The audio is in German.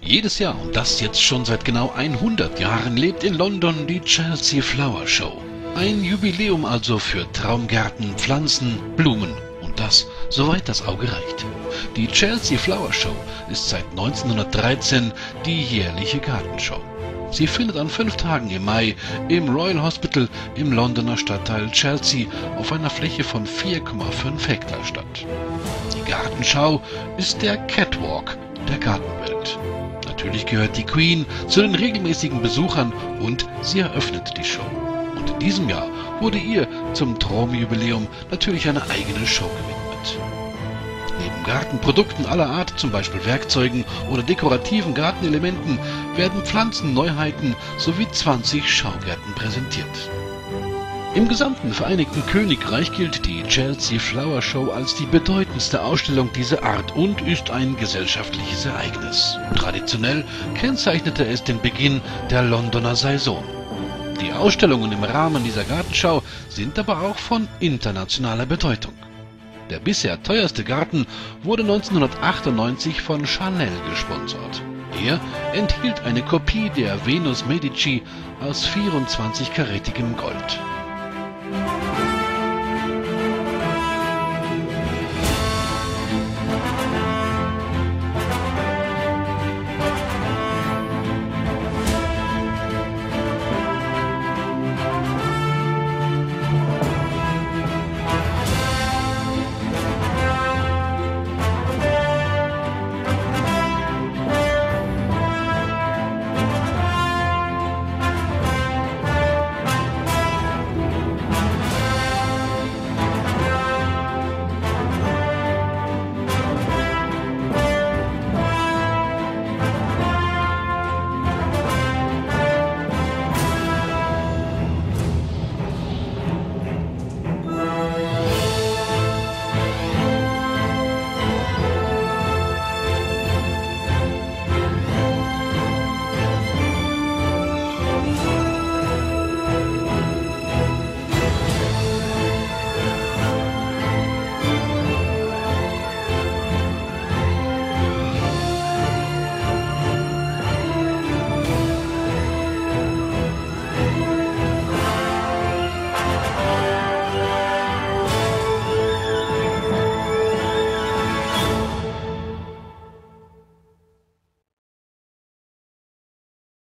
Jedes Jahr, und das jetzt schon seit genau 100 Jahren, lebt in London die Chelsea Flower Show. Ein Jubiläum also für Traumgärten, Pflanzen, Blumen und das, soweit das Auge reicht. Die Chelsea Flower Show ist seit 1913 die jährliche Gartenshow. Sie findet an 5 Tagen im Mai im Royal Hospital im Londoner Stadtteil Chelsea auf einer Fläche von 4,5 Hektar statt. Die Gartenschau ist der Catwalk der Gartenwelt. Natürlich gehört die Queen zu den regelmäßigen Besuchern und sie eröffnet die Show. Und in diesem Jahr wurde ihr zum Traumjubiläum natürlich eine eigene Show gewidmet. Neben Gartenprodukten aller Art, zum Beispiel Werkzeugen oder dekorativen Gartenelementen, werden Pflanzenneuheiten sowie 20 Schaugärten präsentiert. Im gesamten Vereinigten Königreich gilt die Chelsea Flower Show als die bedeutendste Ausstellung dieser Art und ist ein gesellschaftliches Ereignis. Traditionell kennzeichnete es den Beginn der Londoner Saison. Die Ausstellungen im Rahmen dieser Gartenschau sind aber auch von internationaler Bedeutung. Der bisher teuerste Garten wurde 1998 von Chanel gesponsert. Er enthielt eine Kopie der Venus Medici aus 24-karätigem Gold.